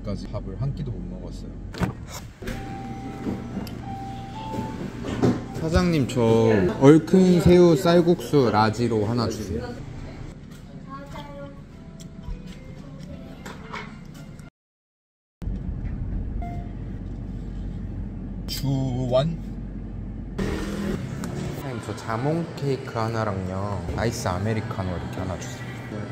아직까지 밥을 한 끼도 못 먹었어요. 사장님, 저 얼큰 새우 쌀국수 라지로 하나 주세요. 주원? 사장님, 저 자몽케이크 하나랑요 아이스 아메리카노 이렇게 하나 주세요.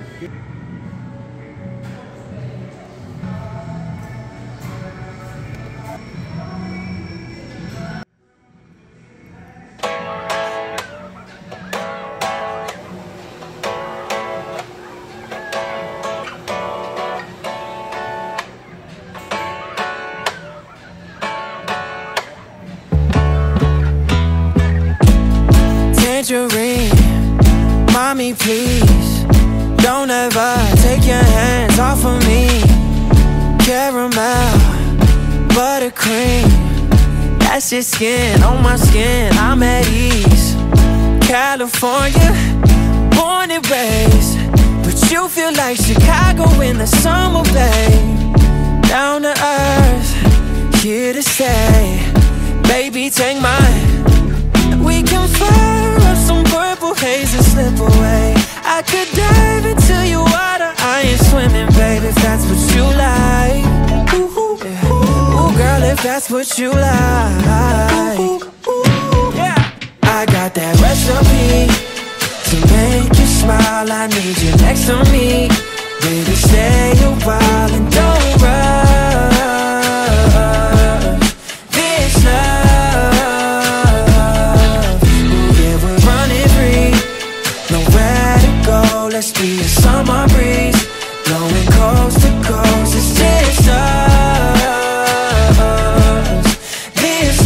Tangerine, mommy please, don't ever take your hands off of me. Caramel, buttercream, that's your skin on my skin, I'm at ease. California, born and raised, but you feel like Chicago in the summer, babe. Down to earth, here to stay, baby take mine. We can fire up some purple haze and slip away. I could dive into your water, I ain't swimming, babe, if that's what you like. Ooh, yeah. Ooh, girl, if that's what you like. Yeah. I got that recipe to make you smile. I need you next to me, baby, stay a while and don't rush this love. Let's be a summer breeze, blowing coast to coast. It's this love, this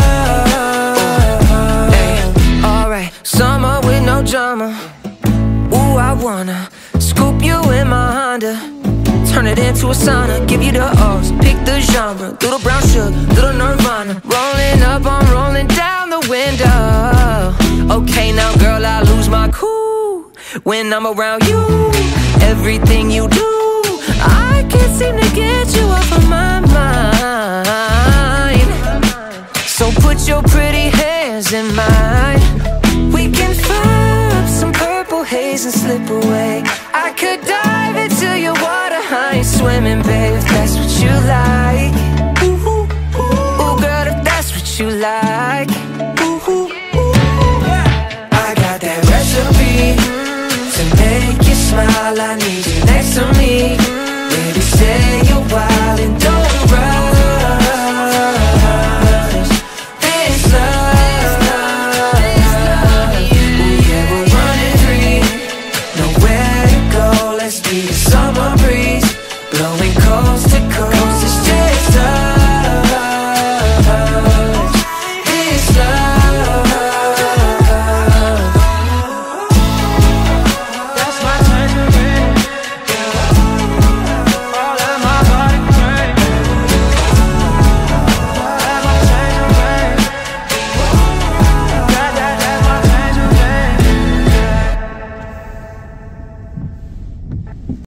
love. Hey, alright, summer with no drama. Ooh, I wanna scoop you in my Honda, turn it into a sauna, give you the O's, pick the genre. Little brown sugar, little Nirvana. Rolling up, I'm rolling down the window. Okay, now girl, I lose my cool when I'm around you. Everything you do, I can't seem to get you off of my mind. So put your pretty hands in mine. We can fire up some purple haze and slip away. I could dive into your water, I ain't swimming, babe, if that's what you like. Ooh, girl, if that's what you like. I got that recipe to make you smile. I need you next to me, baby, stay a while and don't rush this love. Ooh, yeah, we're running free, nowhere to go. Let's be a summer breeze, blowing coast to coast.